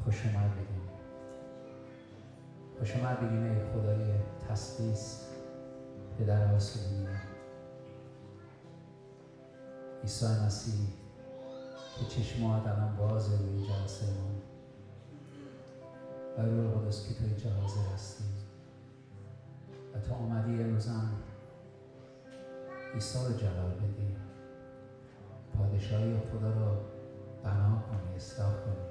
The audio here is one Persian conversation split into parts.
خوش اومد بگیم. خوش اومد بگیم ای خدای تسلیس پدر آسمانی، عیسی مسیح که چشمات الان بازه روی جلسه ما و روح القدس که تو اینجا حاضر هستی و تو آمدی امروزم عیسی رو جلال بدی، پادشاهی خدا رو بنا کنی، اصلاح کنی.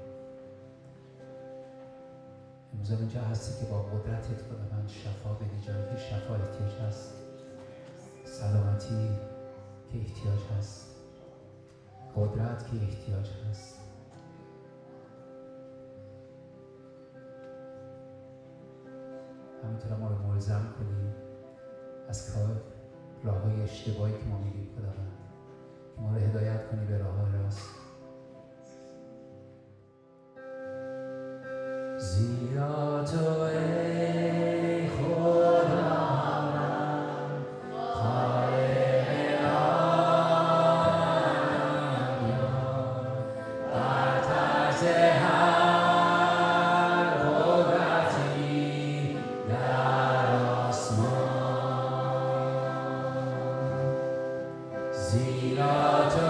امروز اینجا هستی که با قدرتت خداوند شفا بدی جایی که شفا احتیاج هست، سلامتی که احتیاج هست، قدرت که احتیاج هست. همینطور ما رو ملزم کنی از کار راه‌های اشتباهی که ما میریم خداوند، که ما رو هدایت کنی به راه‌های راست. زیرا تو ای خداوند خالق عالم، برتر ز هر قدرتی در آسمان. زیرا تو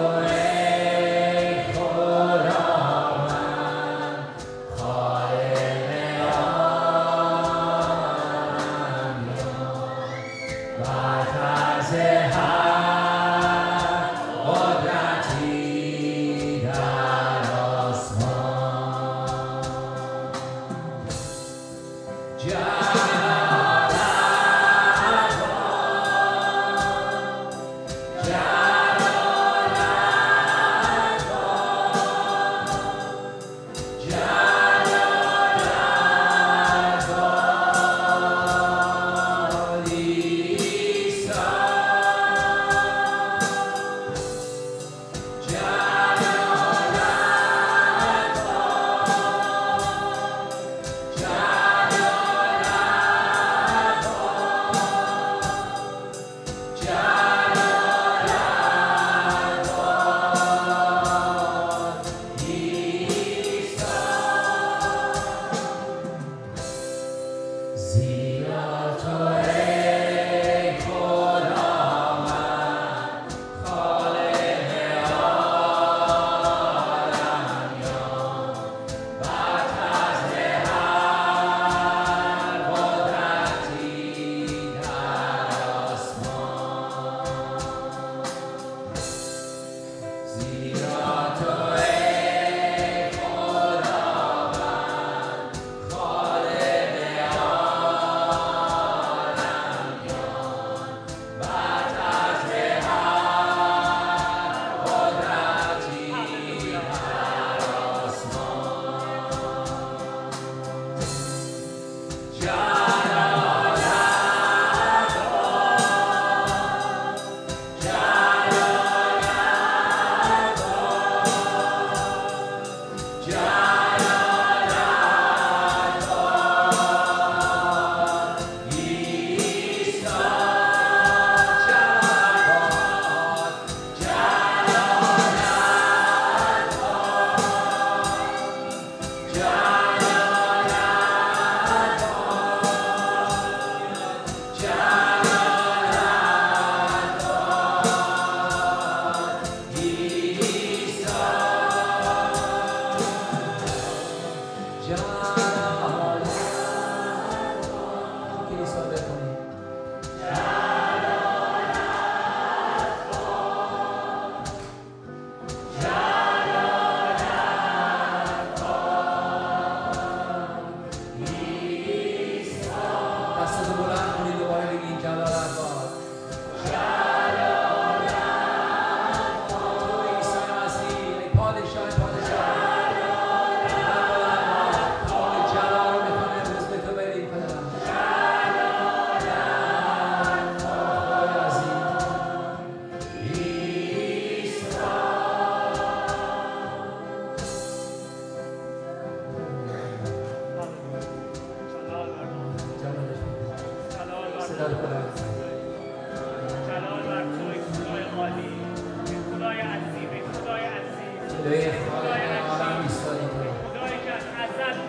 خدای عظیم، خدای خالق عالم ایستادی تو، خدایی که از ازل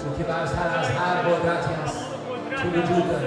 او که برتر از هر قدرتی هست که وجود داره.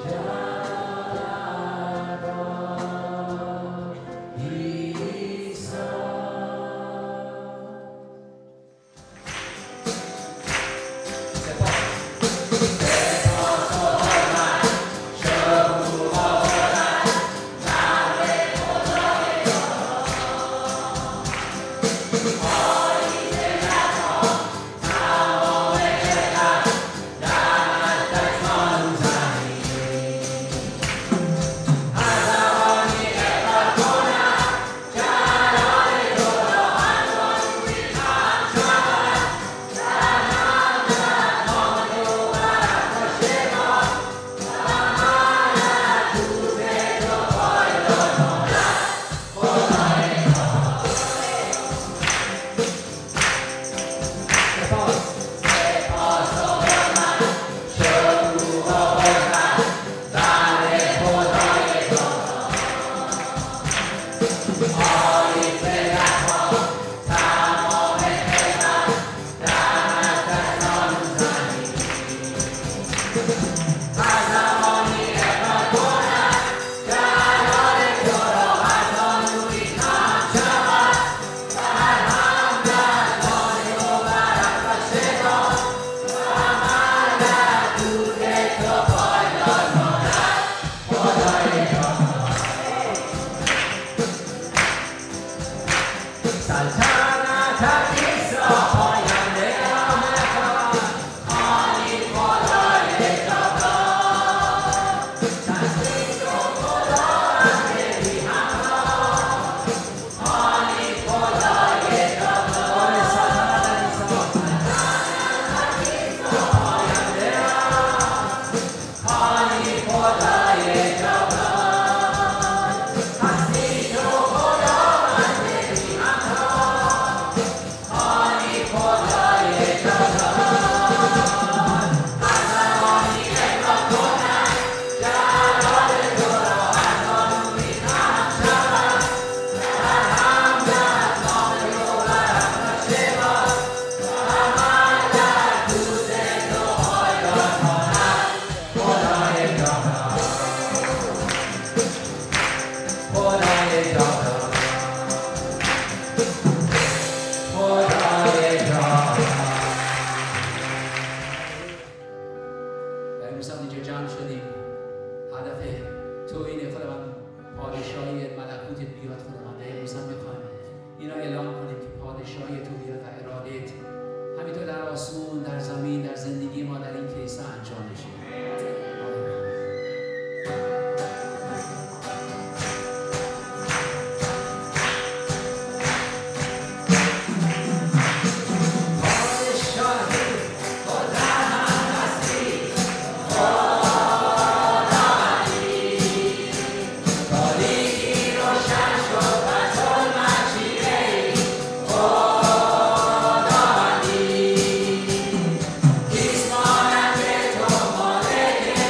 He's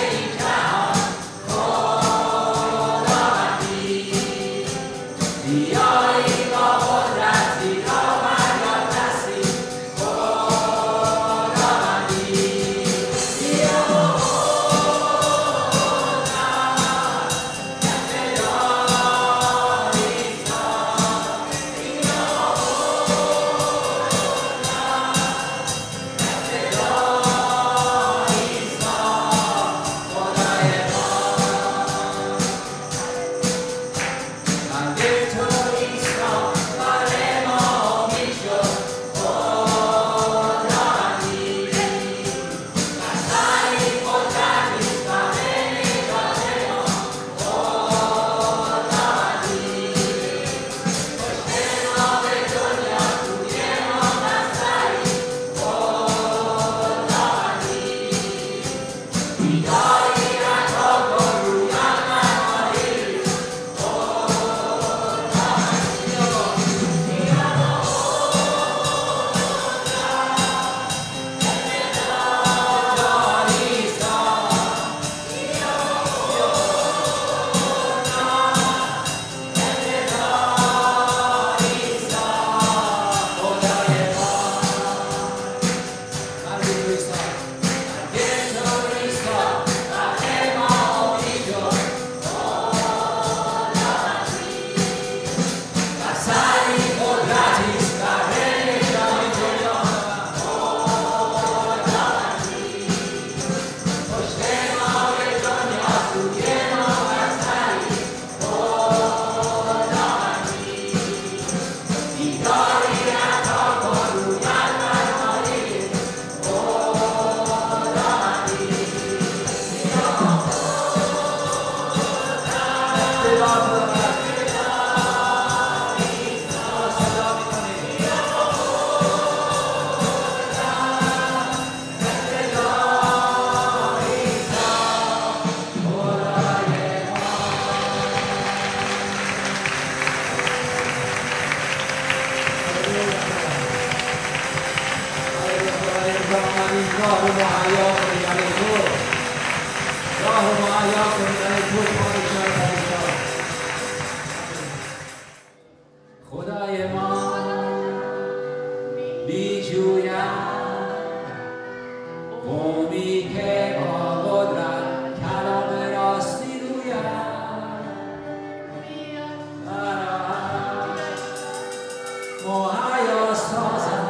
خدای ما میجوید قومی که با قدرت کلام راست میگوید مهیاس تازه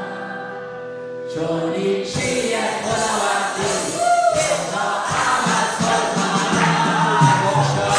چون این چیه خداوندی که تا عمل سلطانه بخشا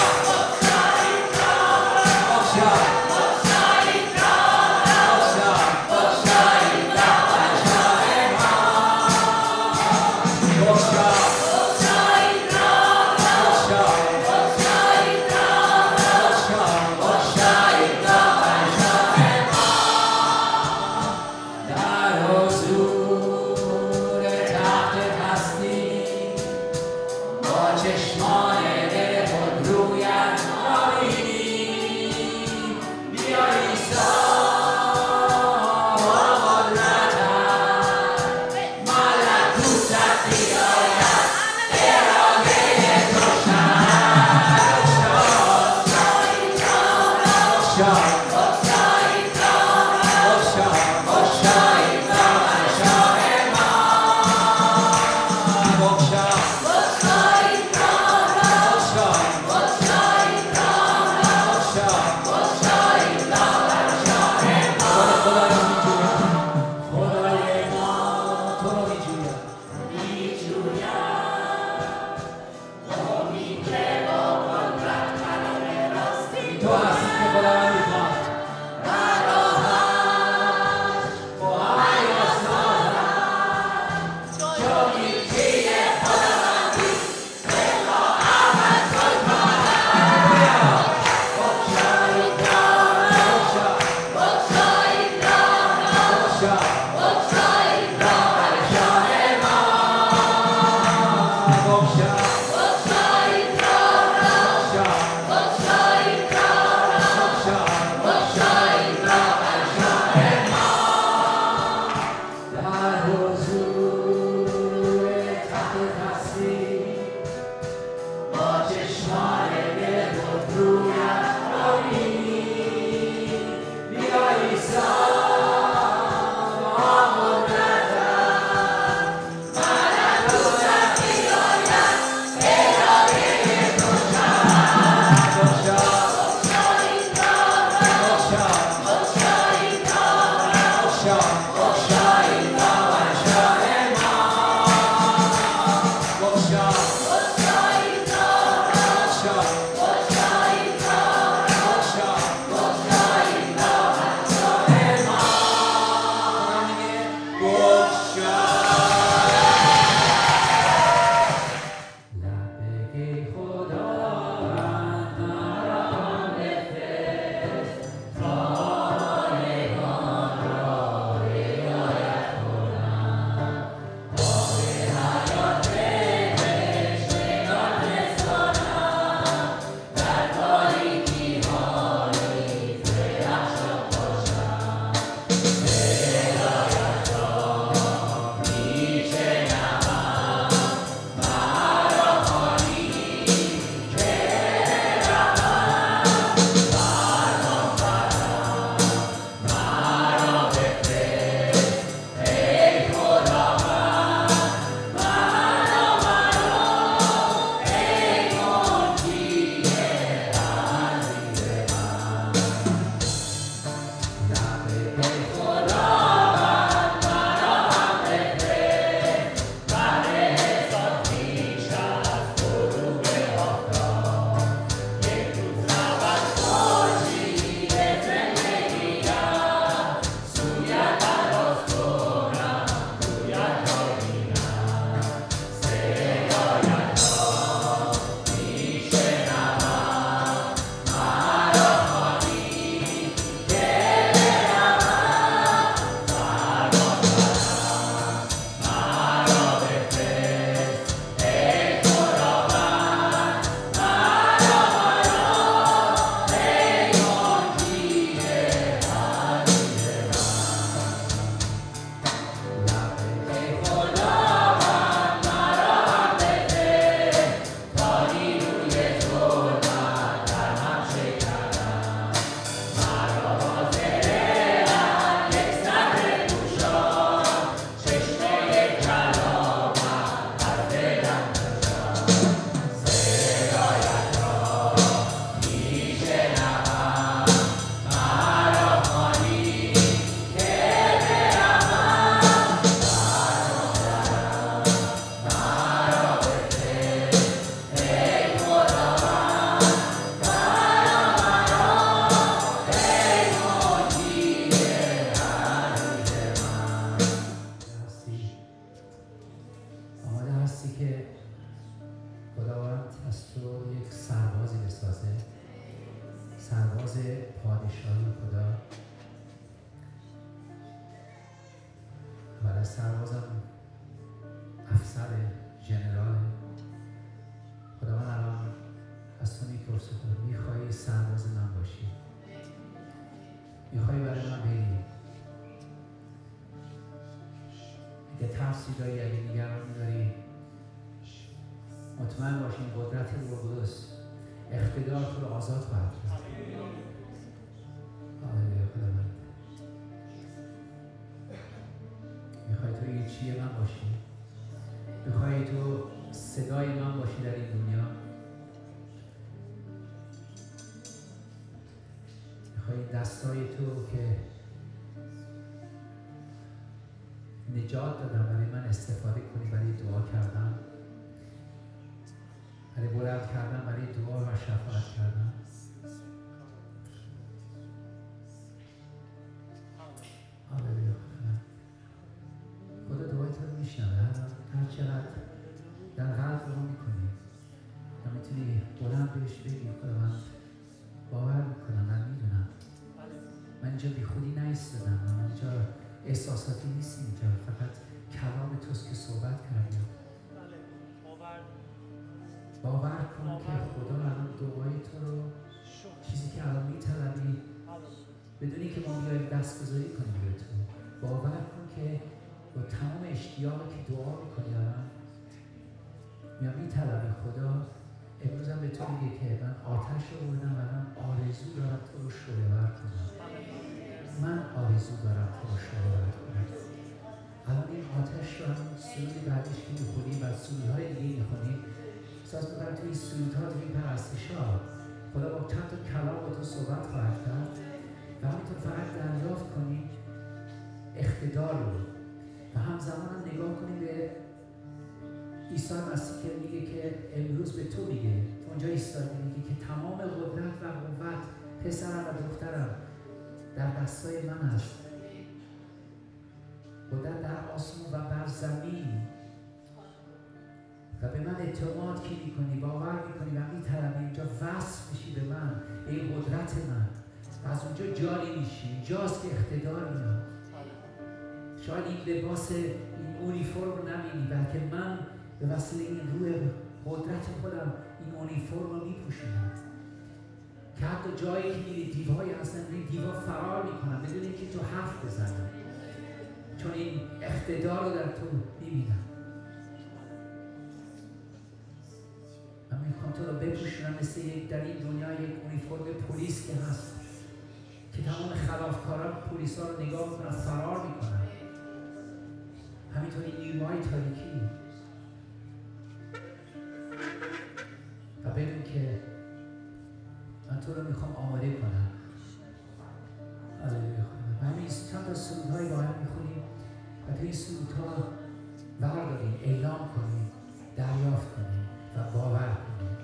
پرسه خدا میخوای سرباز من باشی؟ میخوای برای من بری؟ اگه ترسی داری، اگه نگرانی داری، مطمئن باش این قدرت روح القدس اقتدار تو رو آزاد خواهد کرد. هاللویا. خدا من میخوای تو هیچی من باشی؟ میخوای تو صدای من باشی در این دنیا؟ میخوای دستای تو که نجات دادم برای من استفاده کنی برای دعا کردن، برای بلند کردن، برای دعا و شفاعت کردن؟ هاللویا. خدا دعای تو رو میشنوه. هر چقدر در قلب رو میکنی و میتونی بلند بهش بگی خدا من باور میکنم، من میدونم من اینجا بی خودی نایستادم، من اینجا احساساتی نیست، اینجا فقط کلام توست که صحبت کردیم. باور کن که خدا الان دعای تو رو، چیزی که الان میطلبی بدونی که ما بیایم دستگذاری کنیم به تو، باور کن که با تمام اشتیاقی که دعا میکنی الان میطلبی. خدا امروز هم به تو میگه که من آتش رو بردم، الان آرزو دارم تو رو شعله‌ور کنم. من آرزو دارم تو رو شعله‌ور کنم. الان این آتش رو هم سرود بعدش که میخونیم و سرودهای دیگه میخونیم، احساس میکنم توی این سرودها، توی این پرستش‌ها خدا با چند تا کلام با تو صحبت خواهد کرد و همینطور فقط دریافت کنی اقتدار رو و همزمان هم نگاه کنی به عیسی مسیح که میگه که امروز به تو میگه، تو اونجا ایستادی، میگه که تمام قدرت و قوت پسرم و دخترم در دستای من است. قدرت در آسمان و بر زمین. و به من اعتماد که میکنی، باور میکنی و میطلبی، اینجا وصل میشی به من، به این قدرت من، از اونجا جاری میشی. اینجاست که اقتدار میاد. شاید این لباس، این اونیفرم رو نبینی، بلکه من به وسیله این روح قدرت خودم این اونیفرم رو میپوشونم که حتی جایی که میری دیوایی هستن، روی دیوا فرار میکنم بدون اینکه تو حرف بزنم، چون این اقتدار رو در تو میبینم. من میخوام تو رو بپوشونم مثل در این دنیا یک اونیفرم پلیس که هست که تمام خلافکاران پلیس ها رو نگاه میکنن، فرار میکنن. همینطور این نیروهای تاریکی. و بدون که من تو رو میخوام آماده کنم. و همین چند تا سرودهای با هم میخونیم و توی این سرودها برداریم، اعلام کنیم، دریافت کنیم و باور کنیم.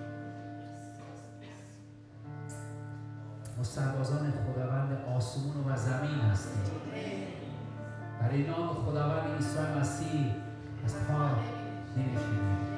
ما سربازان خداوند آسمون و زمین هستیم. برای نام خداوند عیسی مسیح از پا نمیشیم.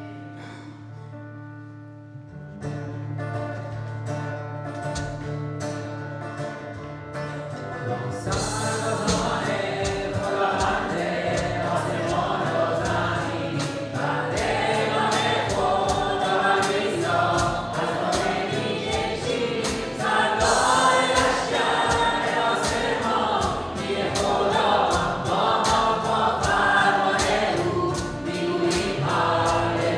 Hallelujah.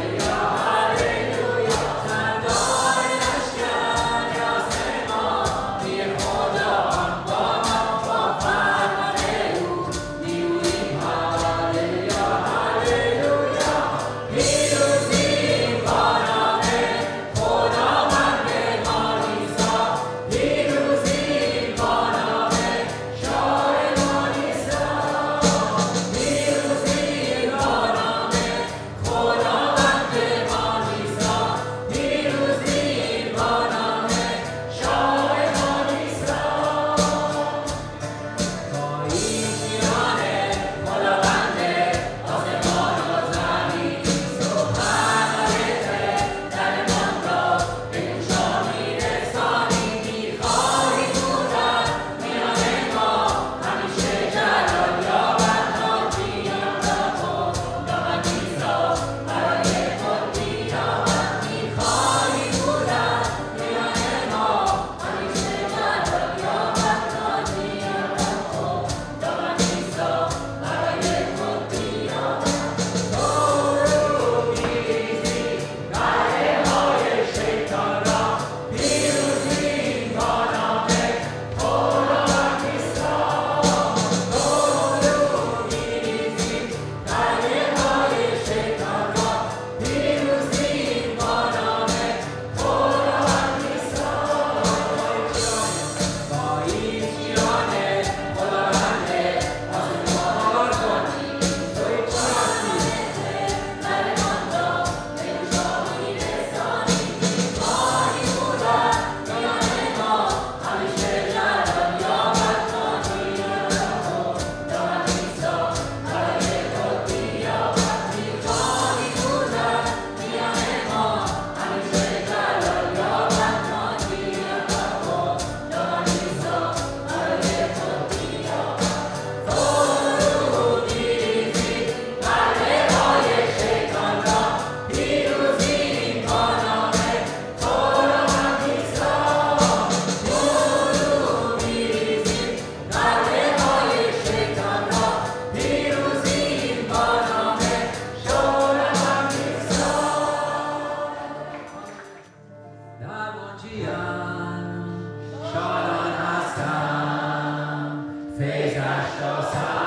شادان هستم فیضش را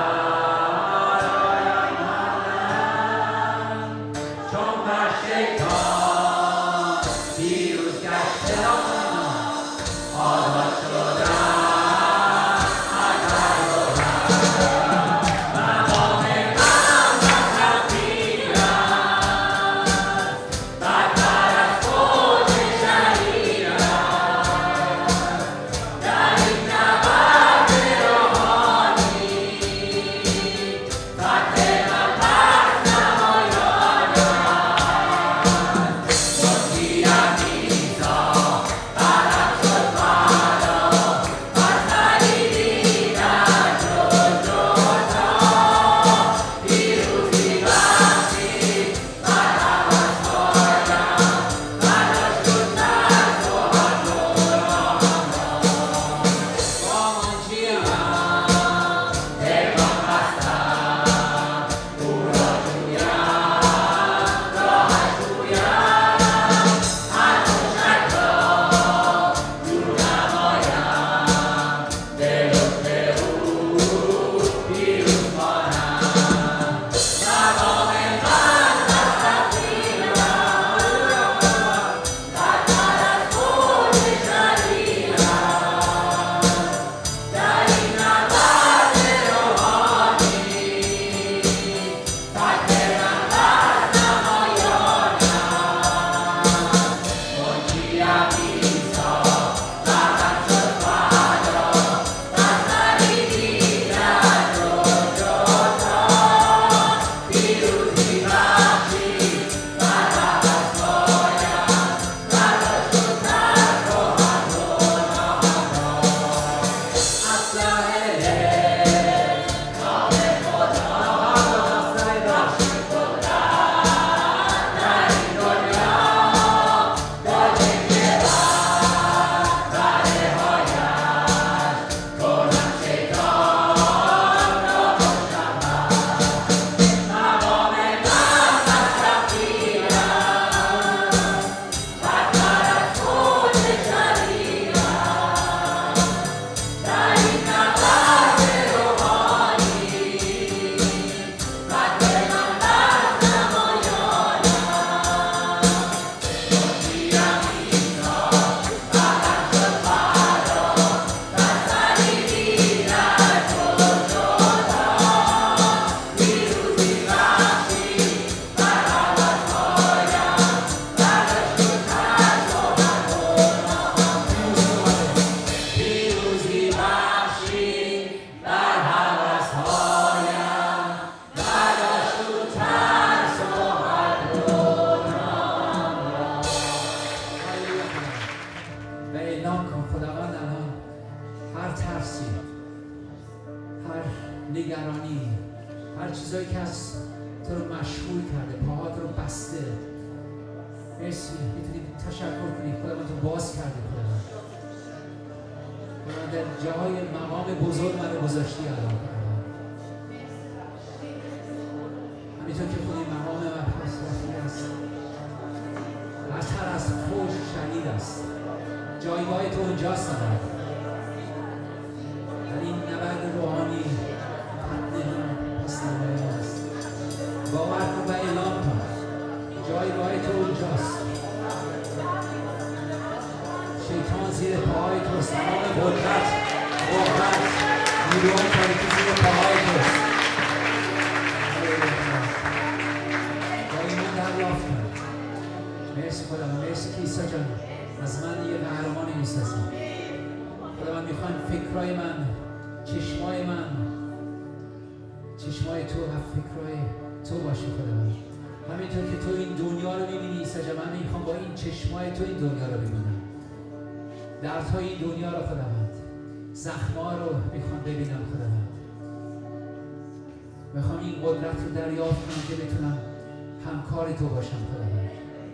میخوام این قدرت رو دریافت کنم که بتونم همکار تو باشم خداوند.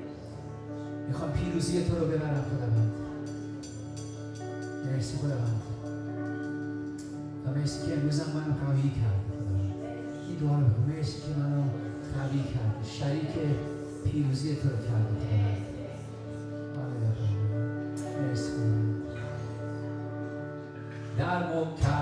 میخوام پیروزی تو رو ببرم خداوند. مرسی خداوند و مرسی که امروز منو قوی کرد خداوند. این دعا رو بگو. مرسی که منو قوی کرد، شریک پیروزی تو رو کرد خداوند. هر